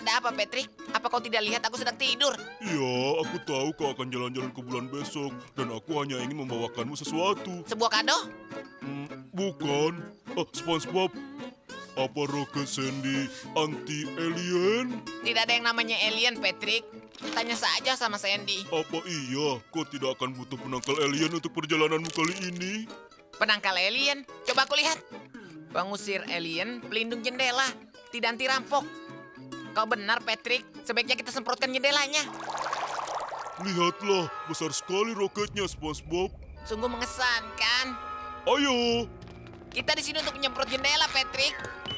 Ada apa, Patrick? Apa kau tidak lihat aku sedang tidur? Iya, aku tahu kau akan jalan-jalan ke bulan besok. Dan aku hanya ingin membawakanmu sesuatu. Sebuah kado? Bukan. SpongeBob. Apa Rocket Sandy anti-alien? Tidak ada yang namanya alien, Patrick. Tanya saja sama Sandy. Apa iya kau tidak akan butuh penangkal alien untuk perjalananmu kali ini? Penangkal alien? Coba aku lihat. Pengusir alien, pelindung jendela, tidak anti rampok. Kau benar, Patrick. Sebaiknya kita semprotkan jendelanya. Lihatlah, besar sekali roketnya, SpongeBob. Sungguh mengesankan. Ayo. Kita di sini untuk menyemprot jendela, Patrick.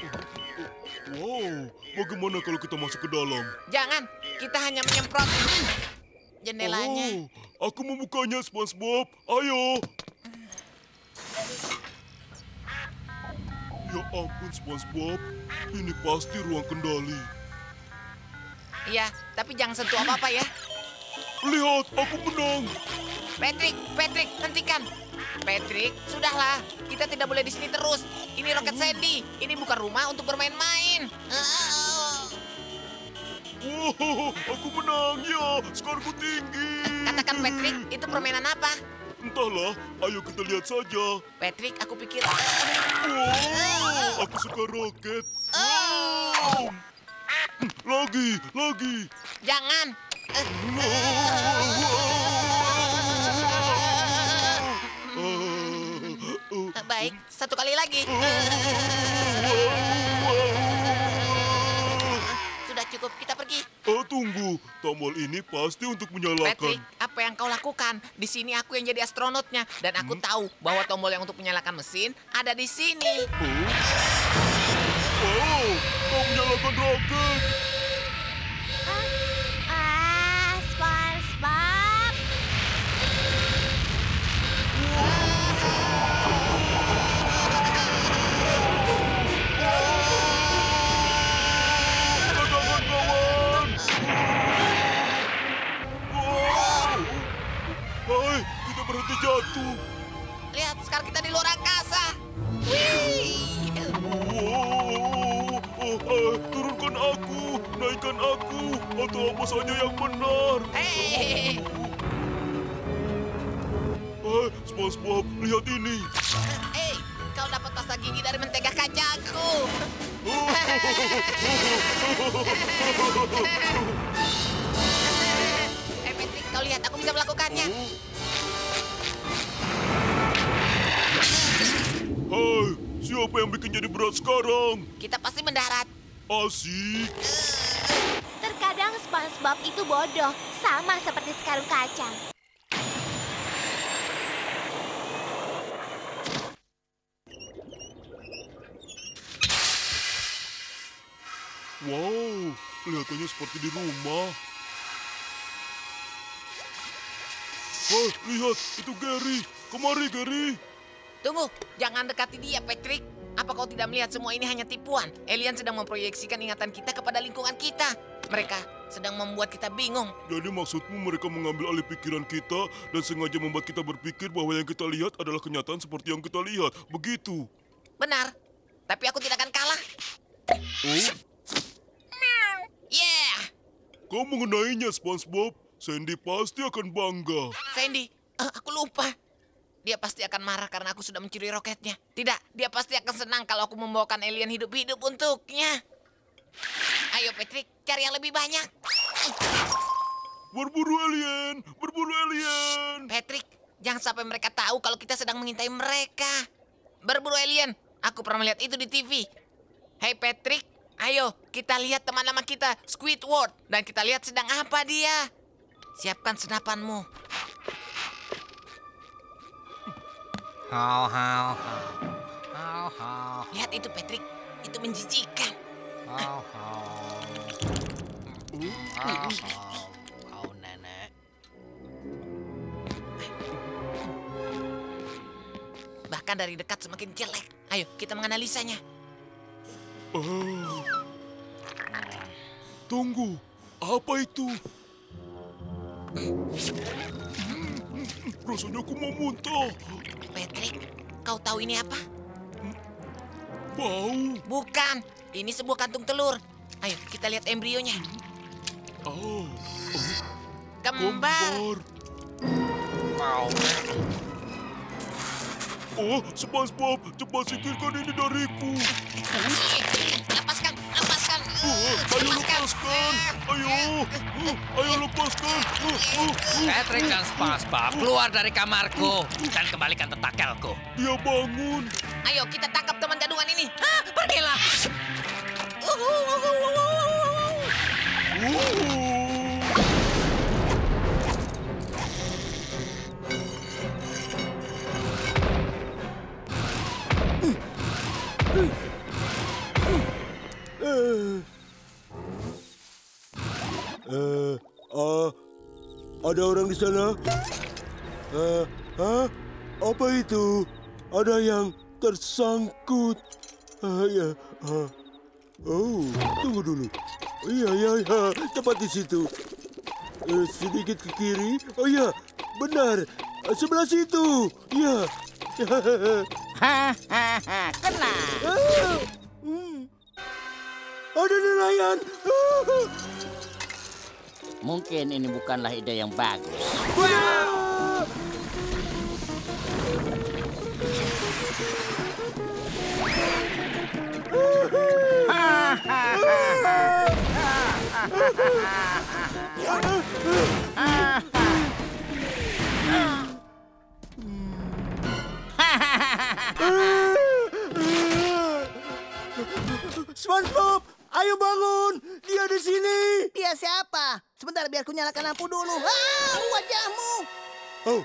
Wow, bagaimana kalau kita masuk ke dalam? Jangan, kita hanya menyemprot jendelanya. Oh, aku membukanya, SpongeBob. Ayo. Ya ampun, SpongeBob. Ini pasti ruang kendali. Iya, tapi jangan sentuh apa-apa ya. Lihat, aku menang. Patrick, hentikan. Patrick, sudahlah. Kita tidak boleh di sini terus. Ini Rocket Sandy. Ini bukan rumah untuk bermain-main. Wow, aku menang ya. Skorku tinggi. Katakan, Patrick, itu permainan apa? Entahlah, ayo kita lihat saja. Patrick, aku pikir... Wow, aku suka roket. Wow. Lagi. Jangan. Baik, satu kali lagi. Sudah cukup, kita pergi. Tunggu, tombol ini pasti untuk menyalakan. Patrick, apa yang kau lakukan? Di sini aku yang jadi astronotnya. Dan aku tahu bahwa tombol yang untuk menyalakan mesin ada di sini. Wow, kau menyalakan roket. SpongeBob. Jangan kawan. Wow. Hai, kita berhenti jatuh. Lihat, sekarang kita di luar angkasa. Wih. Turunkan aku, naikkan aku, atau apa saja yang benar. Hei. SpongeBob, lihat ini. Hei, kau dapat pasta gigi dari mentega kacaku. Patrick, kau lihat, aku bisa melakukannya. Hai, siapa yang bikin jadi berat sekarang? Kita pasti mendarat. Asik. Terkadang SpongeBob itu bodoh, sama seperti sekarung kacang. Wow, kelihatannya seperti di rumah. Lihat, itu Gary. Kemari, Gary. Tunggu, jangan dekati dia, Patrick. Apa kau tidak melihat semua ini hanya tipuan? Alien sedang memproyeksikan ingatan kita kepada lingkungan kita. Mereka sedang membuat kita bingung. Jadi maksudmu mereka mengambil alih pikiran kita dan sengaja membuat kita berpikir bahwa yang kita lihat adalah kenyataan seperti yang kita lihat. Begitu. Benar, tapi aku tidak akan kalah. Oh, Yeah! kau mengenainya, SpongeBob. Sandy pasti akan bangga. Sandy, aku lupa. Dia pasti akan marah karena aku sudah mencuri roketnya. Tidak, dia pasti akan senang kalau aku membawakan alien hidup-hidup untuknya. Ayo, Patrick, cari yang lebih banyak. Berburu alien, berburu alien. Patrick, jangan sampai mereka tahu kalau kita sedang mengintai mereka. Berburu alien, aku pernah melihat itu di TV. Hei Patrick, ayo kita lihat teman lama kita, Squidward. Dan kita lihat sedang apa dia. Siapkan senapanmu. Hau, hau, hau. Hau, hau. Lihat itu Patrick, itu menjijikan. Hau, hau. Hau, hau. Kau nenek. Bahkan dari dekat semakin jelek. Ayo kita menganalisanya. Tunggu, apa itu? Rasanya aku mau muntah. Patrick, kau tahu ini apa? Bau. Bukan, ini sebuah kantung telur. Ayo, kita lihat embrionya. Oh, Kembar. kembar. Mau. Oh, SpongeBob, cepat singkirkan ini dariku. Lepaskan, lepaskan. Ayo lepaskan. Ayo lepaskan. Patrick dan SpongeBob keluar dari kamarku dan kembalikan tentakelku. Dia bangun. Ayo, kita tangkap teman gadungan ini. Pergilah. Ada orang di sana? Apa itu? Ada yang tersangkut. Oh, tunggu dulu. Iya, tepat di situ. Sedikit ke kiri. Oh iya, benar. Sebelah situ. Iya. Kena. Ada nelayan. Mungkin ini bukanlah ide yang bagus. SpongeBob, ayo bangun. Dia di sini. Dia siapa? Sebentar, biar ku nyalakan lampu dulu. Wajahmu. Oh.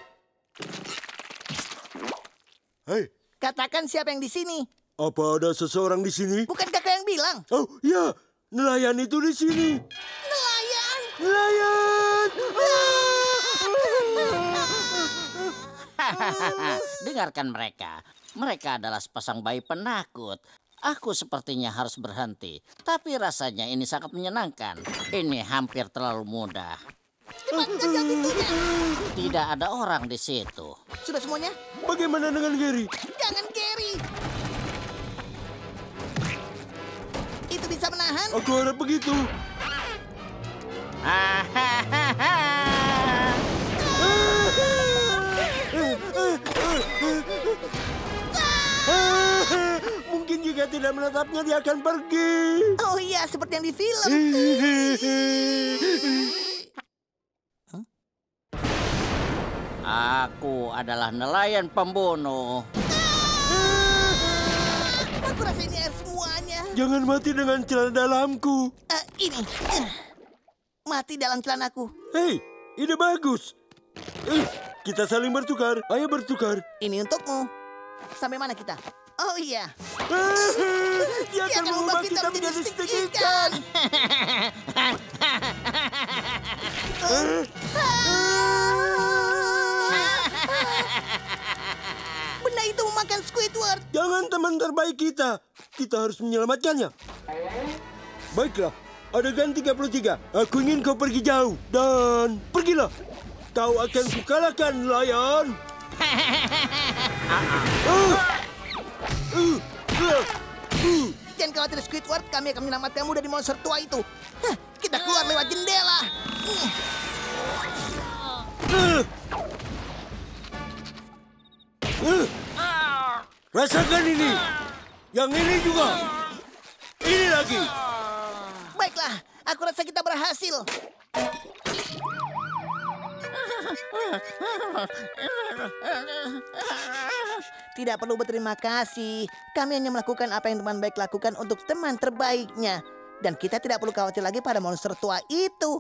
Hei, Katakan siapa yang di sini. apa ada seseorang di sini? Bukankah kau yang bilang? Oh, ya. Nelayan itu di sini. Nelayan. Nelayan. Dengarkan mereka. Mereka adalah sepasang bayi penakut. Aku sepertinya harus berhenti. Tapi rasanya ini sangat menyenangkan. Ini hampir terlalu mudah. Cepat jaga pintunya. Tidak ada orang di situ. Sudah semuanya? Bagaimana dengan Gary? Jangan Gary. Itu bisa menahan? Aku harap begitu. Mungkin jika tidak menetapnya dia akan pergi. Oh iya, seperti yang di film. Aku adalah nelayan pembunuh. Aku rasa ini air semuanya. Jangan mati dengan celana dalamku. Ini. Mati dalam celanaku. Hei, ide bagus. Kita saling bertukar. Ayo bertukar. Ini untukmu. Sampai mana kita? Oh iya. Dia akan mengubah kita menjadi stik ikan. Benda itu memakan Squidward. Jangan teman terbaik kita. Kita harus menyelamatkannya. Baiklah, adegan 33. Aku ingin kau pergi jauh. Dan pergilah. Kau akan kukalahkan, nelayan. Jangan khawatir Squidward, kami akan menyelamatkanmu dari monster tua itu. Kita keluar lewat jendela. Rasakan ini. Yang ini juga. Ini lagi. Baiklah, aku rasa kita berhasil. Tidak perlu berterima kasih. Kami hanya melakukan apa yang teman baik lakukan untuk teman terbaiknya. Dan kita tidak perlu khawatir lagi pada monster tua itu.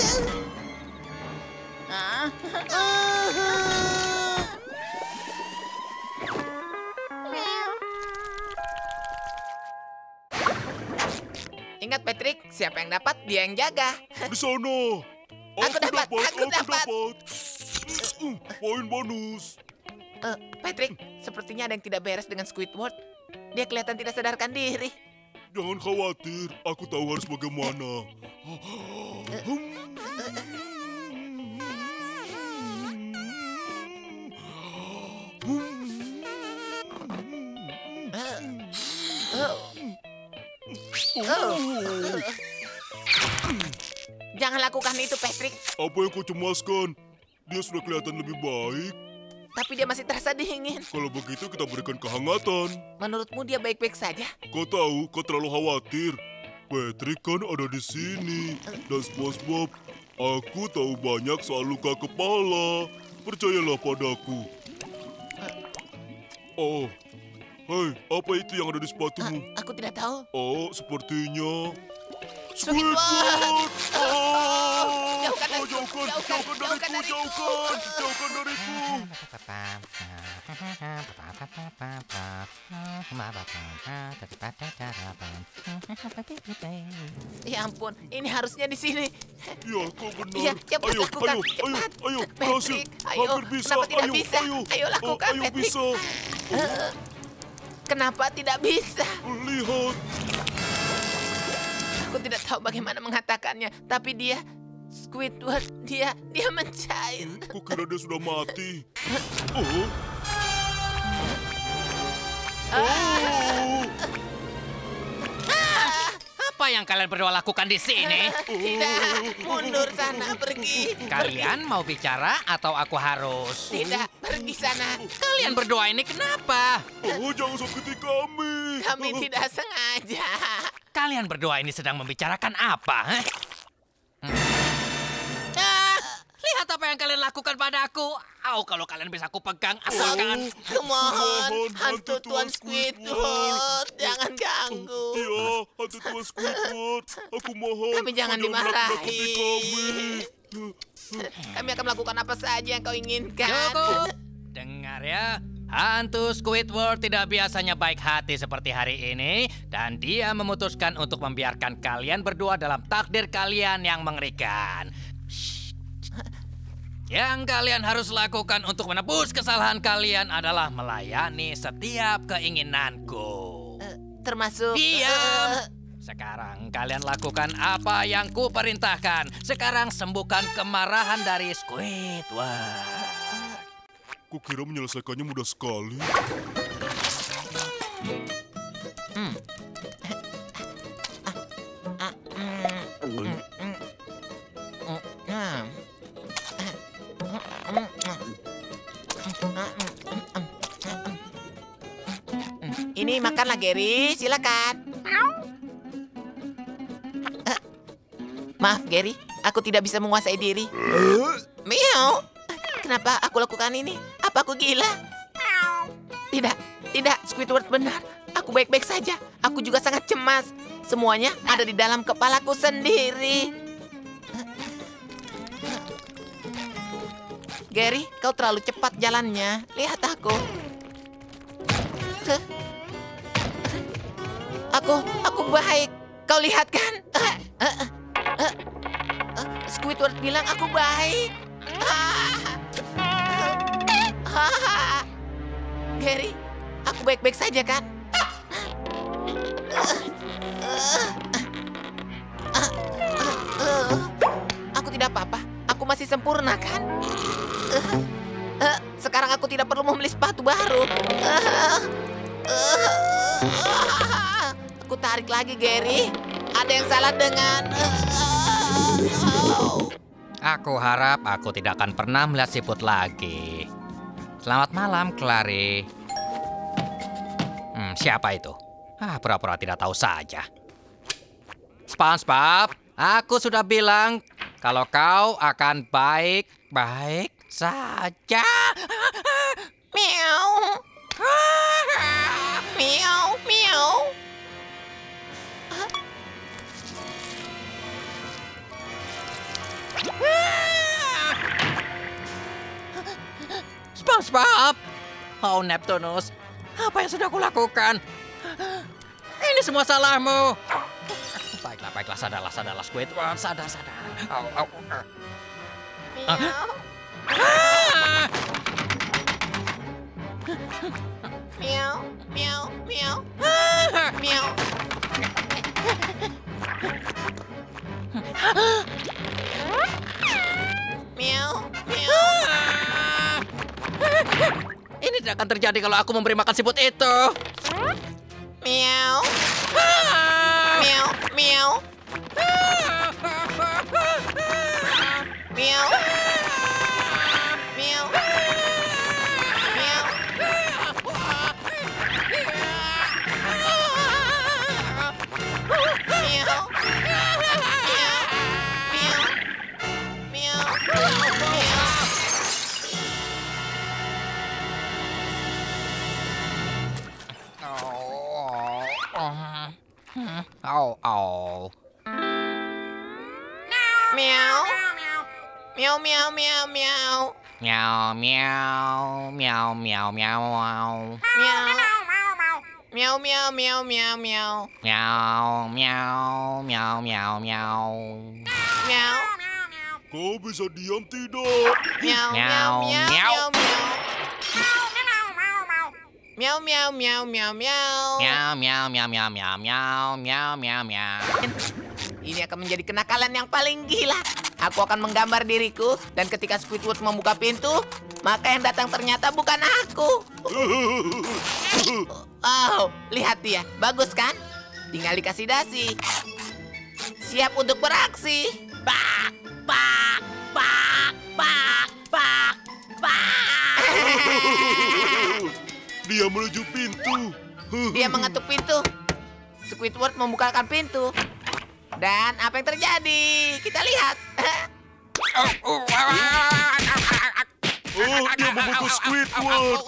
Ingat Patrick, siapa yang dapat, dia yang jaga. Di sana. Aku dapat. Poin bonus. Patrick, sepertinya ada yang tidak beres dengan Squidward. Dia kelihatan tidak sadarkan diri. Jangan khawatir, aku tahu harus bagaimana. Jangan lakukan itu, Patrick. Apa yang kau cemaskan? Dia sudah kelihatan lebih baik. Tapi dia masih terasa dingin. Kalau begitu kita berikan kehangatan. Menurutmu dia baik-baik saja? Kau tahu, kau terlalu khawatir. Patrick kan ada di sini. Dan SpongeBob, aku tahu banyak soal luka kepala. Percayalah padaku. Oh, hei, apa itu yang ada di sepatumu? Aku tidak tahu. Oh, sepertinya Squidward! Squidward! Oh, Jauhkan oh, dariku, jauhkan dariku, jauhkan dariku. Ya ampun, ini harusnya di sini. Ya, kau benar. Iya, cepat Ayo, lakukan, ayo, cepat. ayo, berhasil. Patrick, ayo, Hampir bisa. kenapa tidak Ayo, bisa? ayo. Ayo, lakukan, Ayo, Patrick. bisa. Kenapa tidak bisa? Lihat. Aku tidak tahu bagaimana mengatakannya, tapi dia Squidward, dia mencair. Kukira dia sudah mati. Oh. Apa yang kalian berdua lakukan di sini? Tidak, mundur sana, pergi. Kalian mau bicara atau aku harus? Tidak, pergi sana. Kalian berdua ini kenapa? Oh, jangan sakiti kami. Kami tidak sengaja. Kalian berdua ini sedang membicarakan apa? Hah? Lihat apa yang kalian lakukan padaku. Kalau kalian bisa aku pegang, aku akan... Kumohon, hantu Tuan Squidward, jangan ganggu. Iya, hantu Tuan Squidward. Aku mohon. Tapi jangan kau dimarahi. kami. Kami akan melakukan apa saja yang kau inginkan. Cukup. Dengar ya. Hantu Squidward tidak biasanya baik hati seperti hari ini. Dan dia memutuskan untuk membiarkan kalian berdua dalam takdir kalian yang mengerikan. Yang kalian harus lakukan untuk menebus kesalahan kalian adalah melayani setiap keinginanku. Termasuk... Diam! Sekarang kalian lakukan apa yang kuperintahkan. Sekarang sembuhkan kemarahan dari Squidward. Kukira menyelesaikannya mudah sekali. Ini makanlah, Gary. Silakan. Maaf, Gary. Aku tidak bisa menguasai diri. Miau. Kenapa aku lakukan ini? Apa aku gila? Tidak, Squidward benar. Aku baik-baik saja. Aku juga sangat cemas. Semuanya ada di dalam kepalaku sendiri. Gary, kau terlalu cepat jalannya. Lihat aku. Aku baik. Kau lihat kan? Squidward bilang aku baik. Gary, aku baik-baik saja kan? Aku tidak apa-apa. Aku masih sempurna kan? Sekarang aku tidak perlu membeli sepatu baru. Aku tarik lagi, Gary. Ada yang salah dengan... Aku harap aku tidak akan pernah melihat siput lagi. Selamat malam, Clary. Siapa itu? Pura-pura tidak tahu saja. SpongeBob, aku sudah bilang kalau kau akan baik-baik saja. Miau. Miau, miau. SpongeBob! Oh, Neptunus. Apa yang sudah kulakukan? Ini semua salahmu. Baiklah, sadarlah, Squidward. Sadar. Miau, miau, miau. Miau. Miau, miau. Ini tidak akan terjadi kalau aku memberi makan siput itu. Miau. Miau, miau. Miau. Miau. Miau. Miau. Miau. Miau. Oh. Miau. Miau, miau, miau, miau. Meow, meow, meow, meow, meow. Miau. Miau, miau, miau, miau, miau. Meow, meow, meow, meow, meow. Miau. Kau bisa diam tidak? Miau, miau, Miau, miau, miau. miau, miau. Miau, miau, miau, miau, miau. Meow, meow, meow, meow, meow, meow, meow, meow, meow. Ini akan menjadi kenakalan yang paling gila. Aku akan menggambar diriku, dan ketika Squidward membuka pintu, maka yang datang ternyata bukan aku. Oh, lihat dia. Bagus kan? Tinggal dikasih dasi. Siap untuk beraksi. Bak, bak, bak, bak, bak, bak. Dia menuju pintu. Dia mengetuk pintu. Squidward membukakan pintu. Dan apa yang terjadi? Kita lihat. Oh, dia membungkus Squidward.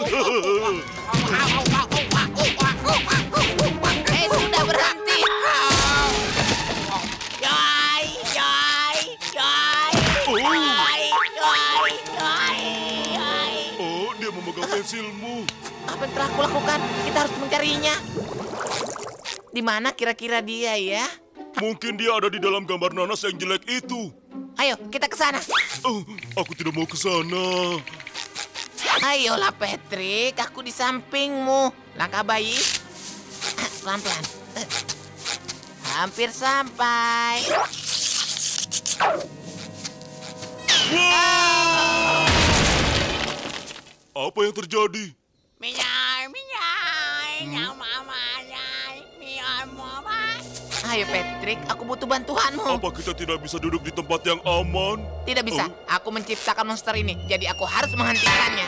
Sudah berhenti. Yoi, yoi, yoi. Yoi, yoi, yoi, yoi. Oh, dia memegang pensilmu. Apa yang telah aku lakukan? Kita harus mencarinya. Di mana kira-kira dia ya? Mungkin dia ada di dalam gambar nanas yang jelek itu. Ayo, kita ke sana. Oh, aku tidak mau ke sana. Ayolah, Patrick. Aku di sampingmu. Langkah bayi. Pelan-pelan. Hampir sampai. Apa yang terjadi? Ayo, Patrick. Aku butuh bantuanmu. Apa kita tidak bisa duduk di tempat yang aman? Tidak bisa. Aku menciptakan monster ini. Jadi aku harus menghentikannya.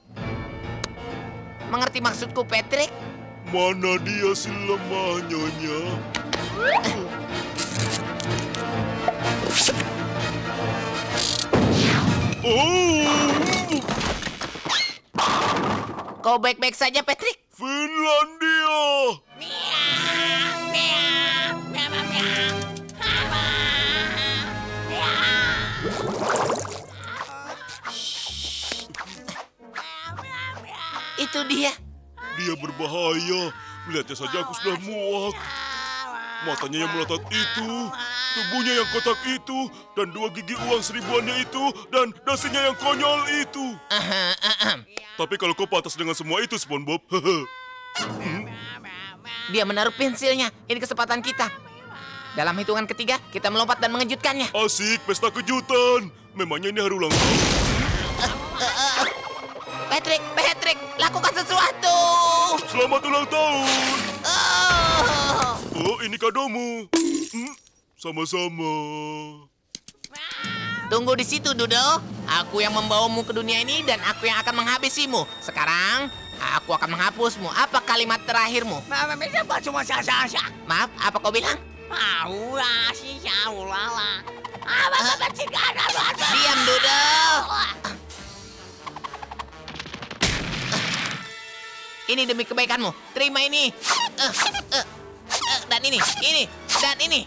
Mengerti maksudku, Patrick? Mana dia si lemah nyonya? Oh, Kau baik-baik saja, Patrick? Finlandia! Itu dia. Dia berbahaya. Melihatnya saja aku sudah muak. Matanya yang melotot itu, tubuhnya yang kotak itu, dan 2 gigi uang seribuannya itu, dan dasinya yang konyol itu. Tapi kalau kau pantas dengan semua itu, SpongeBob. Dia menaruh pensilnya. Ini kesempatan kita. Dalam hitungan ketiga, kita melompat dan mengejutkannya. Asik, pesta kejutan. Memangnya ini hari ulang tahun? Patrick, Patrick, lakukan sesuatu. Selamat ulang tahun. Oh. Oh, ini kadomu. Sama-sama. Tunggu di situ, Doodle. Aku yang membawamu ke dunia ini dan aku yang akan menghabisimu. Sekarang, aku akan menghapusmu. Apa kalimat terakhirmu? Maaf, apa kau bilang? Diam, Doodle. Ini demi kebaikanmu. Terima ini. Dan ini, dan ini.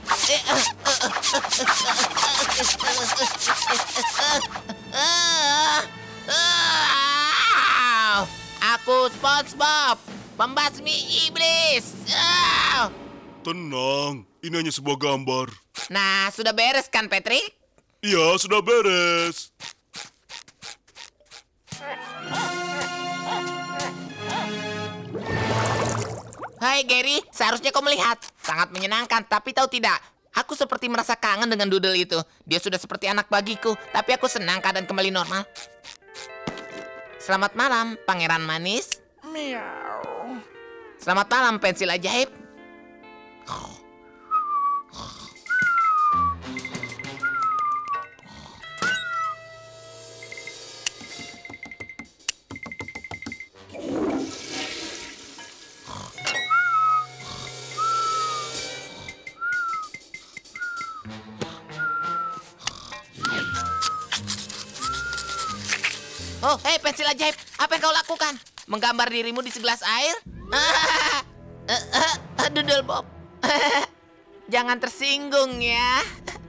Aku SpongeBob, pembasmi iblis. Tenang, ini hanya sebuah gambar. Nah, sudah beres kan, Patrick? Iya, sudah beres. Hai Gary, seharusnya kau melihat. Sangat menyenangkan, tapi tahu tidak? Aku seperti merasa kangen dengan Doodle itu. Dia sudah seperti anak bagiku, tapi aku senang keadaan kembali normal. Selamat malam, Pangeran Manis. Miau. Selamat malam, pensil ajaib. Oh, hei pensil ajaib, apa yang kau lakukan? Menggambar dirimu di segelas air? Doodle Bob, jangan tersinggung ya.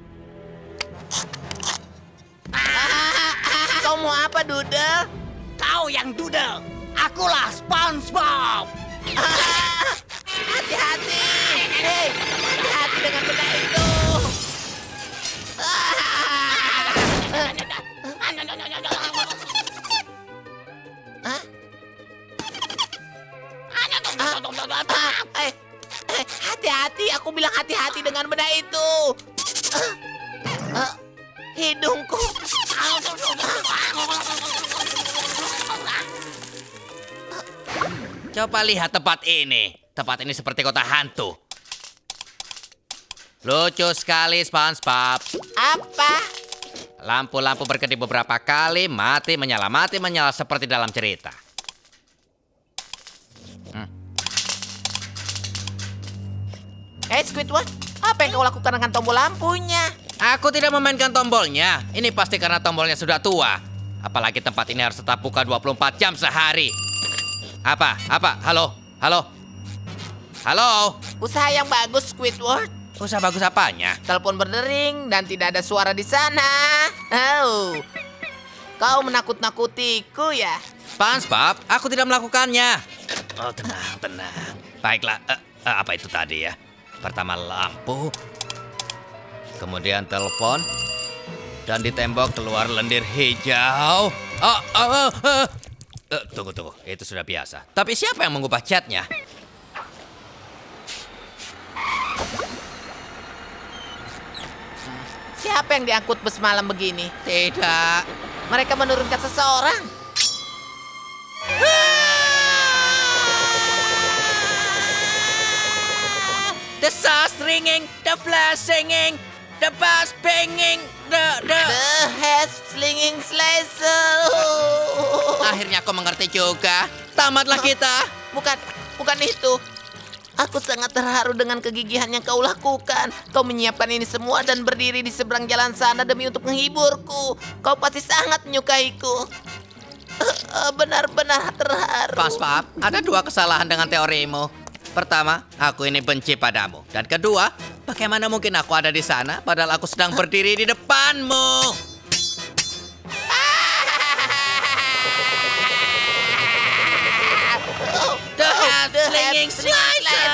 Kau mau apa, Doodle? Kau yang Doodle. Akulah SpongeBob. Hati-hati. Hei, hati-hati dengan benda itu. Hati-hati, aku bilang hati-hati dengan benda itu. Hidungku. Coba lihat tempat ini. Tempat ini seperti kota hantu. Lucu sekali, SpongeBob. Apa? Lampu-lampu berkedip beberapa kali, mati menyala seperti dalam cerita. Hei Squidward, apa yang kau lakukan dengan tombol lampunya? Aku tidak memainkan tombolnya. Ini pasti karena tombolnya sudah tua. Apalagi tempat ini harus tetap buka 24 jam sehari. Apa? Halo? Usaha yang bagus, Squidward. Usaha bagus apanya? Telepon berdering dan tidak ada suara di sana. Oh, kau menakut-nakutiku ya? SpongeBob, aku tidak melakukannya. Oh, tenang. Baiklah, apa itu tadi ya? Pertama lampu, kemudian telepon, dan di tembok keluar lendir hijau. Tunggu, itu sudah biasa. Tapi siapa yang mengubah catnya? Siapa yang diangkut bus malam begini? Tidak. Mereka menurunkan seseorang. The sauce ringing, the flash singing, the bass banging, the... The head slinging slicer. Akhirnya kau mengerti juga. Tamatlah kita. Bukan itu. Aku sangat terharu dengan kegigihan yang kau lakukan. Kau menyiapkan ini semua dan berdiri di seberang jalan sana demi untuk menghiburku. Kau pasti sangat menyukaiku. Benar-benar terharu. SpongeBob, ada dua kesalahan dengan teorimu. Pertama, aku ini benci padamu. Dan kedua, bagaimana mungkin aku ada di sana padahal aku sedang berdiri di depanmu? The slinging slicer.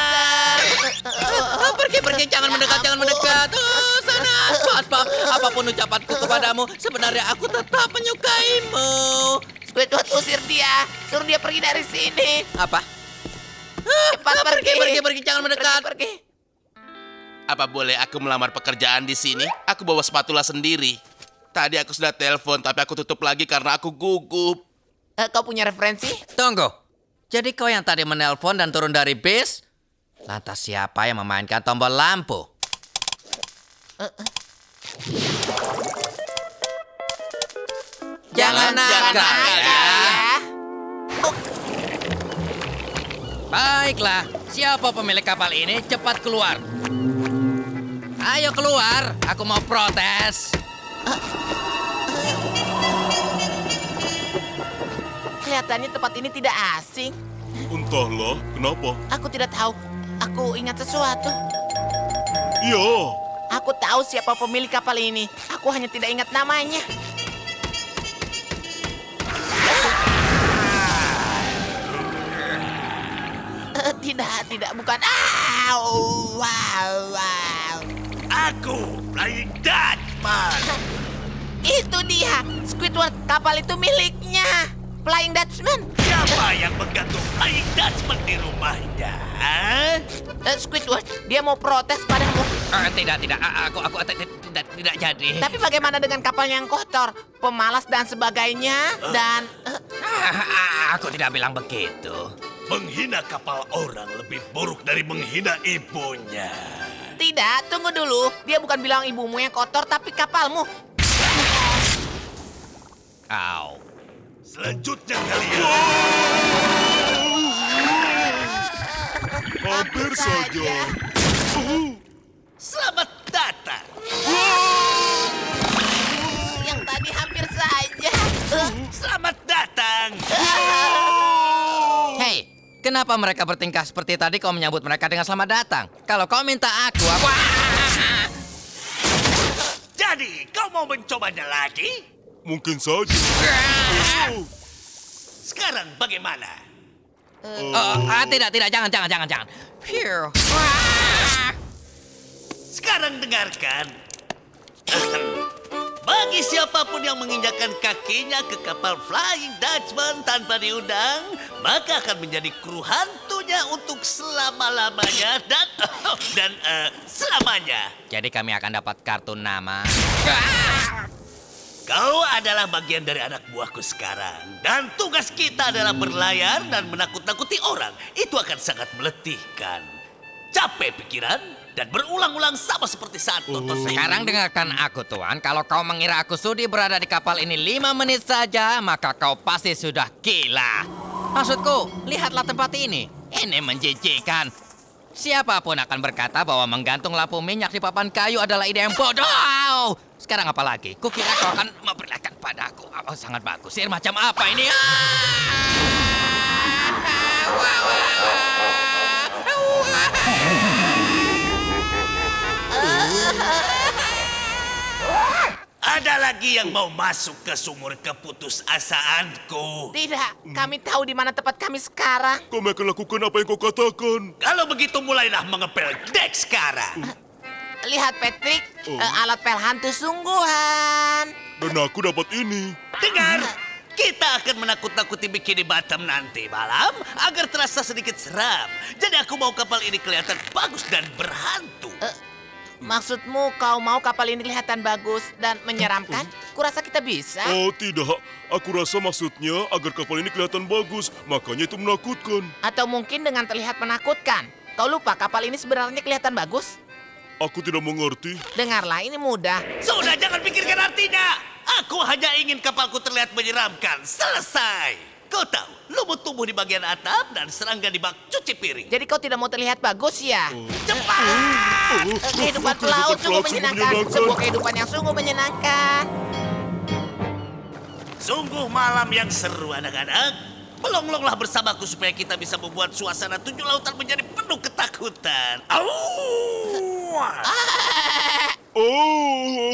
Pergi, jangan mendekat. Oh, sana, SpongeBob. Apapun ucapanku kepadamu, sebenarnya aku tetap menyukaimu. Squidward, usir dia. Suruh dia pergi dari sini. Apa? Cepat Pergi, jangan mendekat. Pergi. Apa boleh aku melamar pekerjaan di sini? Aku bawa spatula sendiri. Tadi aku sudah telepon, tapi aku tutup lagi karena aku gugup. Kau punya referensi? Tunggu. Jadi kau yang tadi menelpon dan turun dari bis? Lantas siapa yang memainkan tombol lampu? Jangan nakal ya. Baiklah, siapa pemilik kapal ini? Cepat keluar. Ayo keluar, aku mau protes. Kelihatannya tempat ini tidak asing. Entahlah, kenapa? Aku tidak tahu. Aku ingat sesuatu. Iya, Aku tahu siapa pemilik kapal ini. Aku hanya tidak ingat namanya. Tidak, bukan. Wow. Aku Flying Dutchman. Itu dia. Squidward, kapal itu miliknya. Flying Dutchman. Siapa yang menggantung Flying Dutchman di rumahnya? Squidward, dia mau protes padamu. Tidak. Aku tidak jadi. Tapi bagaimana dengan kapalnya yang kotor, pemalas dan sebagainya? Dan Aku tidak bilang begitu. Menghina kapal orang lebih buruk dari menghina ibunya. tidak, tunggu dulu. Dia bukan bilang ibumu yang kotor, tapi kapalmu. Au. Selanjutnya kalian. hampir saja. Selamat datang. Kenapa mereka bertingkah seperti tadi kau menyambut mereka dengan selamat datang? Kalau kau minta aku... Jadi, kau mau mencobanya lagi? Mungkin saja. Oh, Sekarang bagaimana? Tidak, jangan. Phew. Sekarang dengarkan. Bagi siapapun yang menginjakkan kakinya ke kapal Flying Dutchman tanpa diundang, maka akan menjadi kru hantunya untuk selama-lamanya dan selamanya. Jadi kami akan dapat kartu nama. Kau adalah bagian dari anak buahku sekarang. Dan tugas kita adalah berlayar dan menakut-nakuti orang. Itu akan sangat meletihkan. Capek pikiran dan berulang-ulang sama seperti saat nonton film. Sekarang dengarkan aku, Tuan. Kalau kau mengira aku sudi berada di kapal ini 5 menit saja, maka kau pasti sudah gila. Maksudku, lihatlah tempat ini. Ini menjijikkan. Siapapun akan berkata bahwa menggantung lampu minyak di papan kayu adalah ide yang bodoh. Sekarang apa lagi? Kukira kau akan memperlihatkan padaku. Oh, sangat bagus. Sihir macam apa ini? Ada lagi yang mau masuk ke sumur keputusasaanku. Tidak, kami tahu di mana tempat kami sekarang. kami akan lakukan apa yang kau katakan. Kalau begitu mulailah mengepel dek sekarang. Lihat, Patrick, alat pel hantu sungguhan. Dan aku dapat ini. Dengar, kita akan menakut-nakuti Bikini Bottom nanti malam agar terasa sedikit seram. Jadi aku mau kapal ini kelihatan bagus dan berhantu. Maksudmu kau mau kapal ini kelihatan bagus dan menyeramkan? Kurasa kita bisa. Oh tidak, aku rasa maksudnya agar kapal ini kelihatan bagus, makanya itu menakutkan. Atau mungkin dengan terlihat menakutkan. Kau lupa kapal ini sebenarnya kelihatan bagus? Aku tidak mengerti. Dengarlah, ini mudah. Sudah, jangan pikirkan artinya. Aku hanya ingin kapalku terlihat menyeramkan. Selesai. Kau tahu, lumut tumbuh di bagian atap dan serangga di bak cuci piring. Jadi kau tidak mau terlihat bagus ya? Cepat! Kehidupan pelaut sungguh menyenangkan. Sebuah kehidupan yang sungguh menyenangkan. Sungguh malam yang seru, anak-anak. Melonglonglah bersamaku supaya kita bisa membuat suasana 7 lautan menjadi penuh ketakutan. Au! Oh,